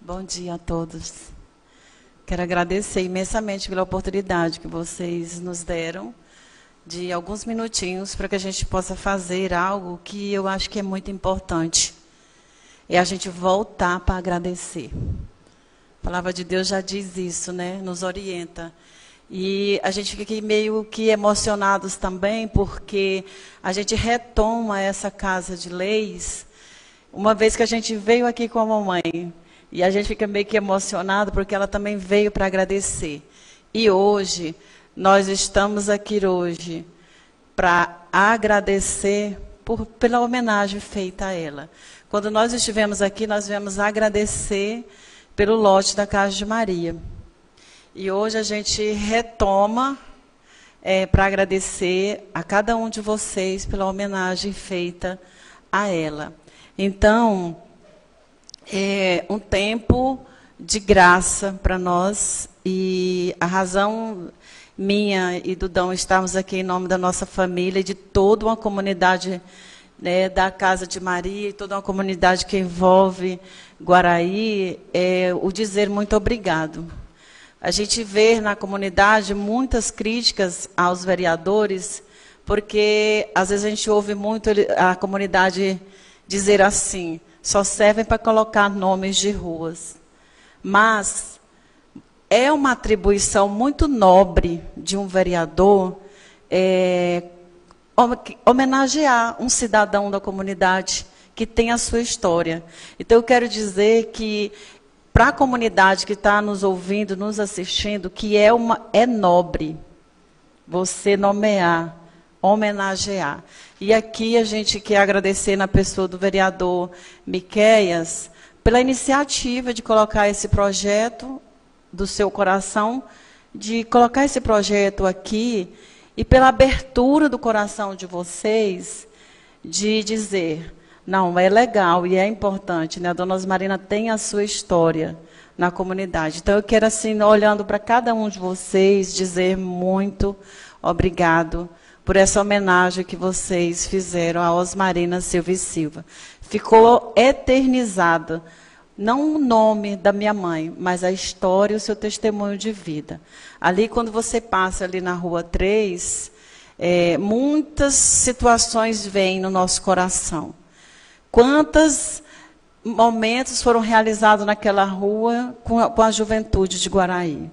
Bom dia a todos. Quero agradecer imensamente pela oportunidade que vocês nos deram de alguns minutinhos para que a gente possa fazer algo que eu acho que é muito importante. É a gente voltar para agradecer. A palavra de Deus já diz isso, né? Nos orienta. E a gente fica aqui meio que emocionados também, porque a gente retoma essa casa de leis, uma vez que a gente veio aqui com a mamãe. E a gente fica meio que emocionado, porque ela também veio para agradecer. E hoje, nós estamos aqui hoje para agradecer pela homenagem feita a ela. Quando nós estivemos aqui, nós viemos agradecer pelo lote da Casa de Maria. E hoje a gente retoma para agradecer a cada um de vocês pela homenagem feita a ela. Então, é um tempo de graça para nós, e a razão minha e do Dão estarmos aqui em nome da nossa família e de toda uma comunidade, né, da Casa de Maria, e toda uma comunidade que envolve Guaraí, é o dizer muito obrigado. A gente vê na comunidade muitas críticas aos vereadores, porque às vezes a gente ouve muito a comunidade dizer assim: só servem para colocar nomes de ruas. Mas é uma atribuição muito nobre de um vereador homenagear um cidadão da comunidade que tem a sua história. Então, eu quero dizer que, para a comunidade que está nos ouvindo, nos assistindo, que é nobre você nomear, homenagear. E aqui a gente quer agradecer na pessoa do vereador Miqueias pela iniciativa de colocar esse projeto do seu coração, de colocar esse projeto aqui, e pela abertura do coração de vocês, de dizer, não, é legal e é importante, né? A Dona Osmarina tem a sua história na comunidade. Então, eu quero, assim, olhando para cada um de vocês, dizer muito obrigado por essa homenagem que vocês fizeram a Osmarina Silva e Silva. Ficou eternizada, não o nome da minha mãe, mas a história e o seu testemunho de vida. Ali, quando você passa ali na Rua 3, muitas situações vêm no nosso coração. Quantos momentos foram realizados naquela rua com a juventude de Guaraí?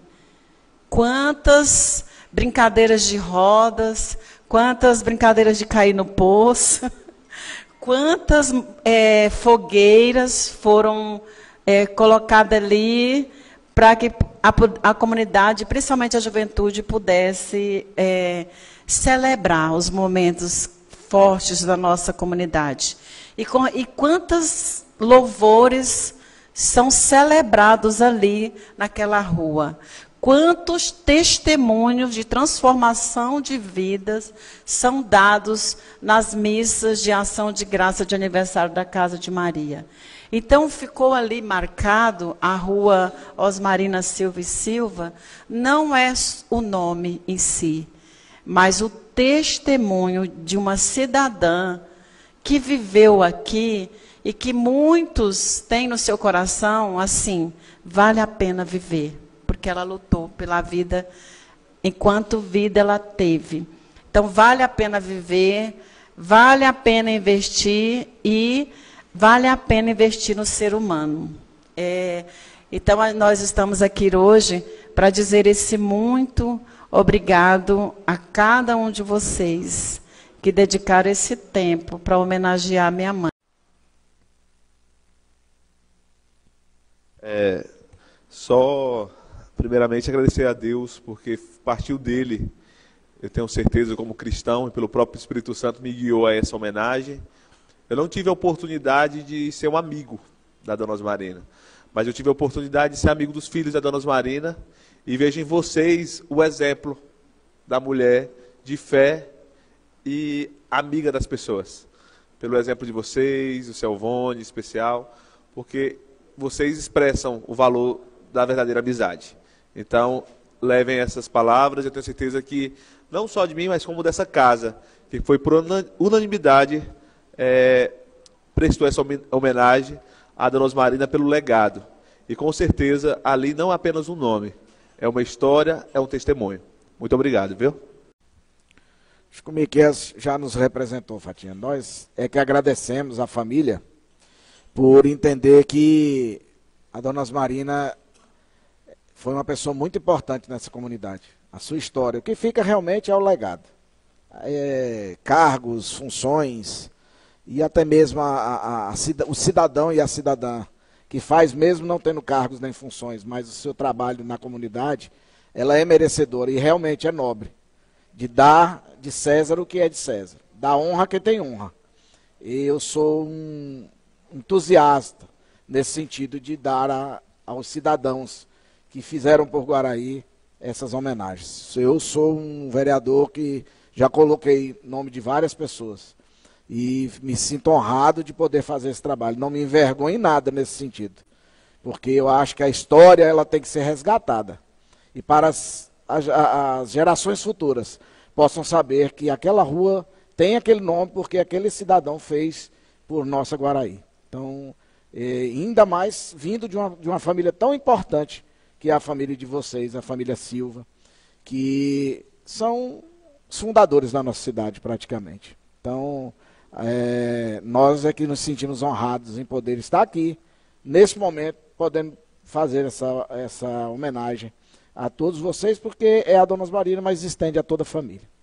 Quantas brincadeiras de rodas, quantas brincadeiras de cair no poço, quantas fogueiras foram colocadas ali para que a comunidade, principalmente a juventude, pudesse celebrar os momentos fortes da nossa comunidade. E quantos louvores são celebrados ali naquela rua. Quantos testemunhos de transformação de vidas são dados nas missas de ação de graça de aniversário da Casa de Maria. Então, ficou ali marcado a Rua Osmarina Silva e Silva, não é o nome em si, mas o testemunho de uma cidadã que viveu aqui e que muitos têm no seu coração, assim, vale a pena viver, porque ela lutou pela vida, enquanto vida ela teve. Então, vale a pena viver, vale a pena investir e vale a pena investir no ser humano. Então, nós estamos aqui hoje para dizer esse muito obrigado a cada um de vocês que dedicaram esse tempo para homenagear minha mãe. Só, primeiramente, agradecer a Deus, porque partiu dele, eu tenho certeza, como cristão, e pelo próprio Espírito Santo me guiou a essa homenagem. Eu não tive a oportunidade de ser um amigo da Dona Osmarina, mas eu tive a oportunidade de ser amigo dos filhos da Dona Osmarina, e vejo em vocês o exemplo da mulher de fé e amiga das pessoas. Pelo exemplo de vocês, o Selvone, em especial, porque vocês expressam o valor da verdadeira amizade. Então, levem essas palavras, eu tenho certeza que, não só de mim, mas como dessa casa, que foi por unanimidade, prestou essa homenagem à Dona Osmarina pelo legado. E com certeza ali não é apenas um nome, é uma história, é um testemunho. Muito obrigado, viu? Chico Miqueias já nos representou, Fatinha. Nós é que agradecemos à família por entender que a Dona Osmarina foi uma pessoa muito importante nessa comunidade. A sua história, o que fica realmente é o legado. Cargos, funções e até mesmo o cidadão e a cidadã que faz mesmo não tendo cargos nem funções, mas o seu trabalho na comunidade, ela é merecedora e realmente é nobre. De dar de César o que é de César. Dar honra a quem tem honra. E eu sou um entusiasta nesse sentido de dar aos cidadãos que fizeram por Guaraí essas homenagens. Eu sou um vereador que já coloquei nome de várias pessoas e me sinto honrado de poder fazer esse trabalho. Não me envergonho em nada nesse sentido, porque eu acho que a história ela tem que ser resgatada e para as gerações futuras possam saber que aquela rua tem aquele nome porque aquele cidadão fez por nossa Guaraí. Então, ainda mais vindo de uma família tão importante que é a família de vocês, a família Silva, que são os fundadores da nossa cidade praticamente. Então, nós é que nos sentimos honrados em poder estar aqui, nesse momento, podendo fazer essa homenagem a todos vocês, porque é a Dona Osmarina, mas estende a toda a família.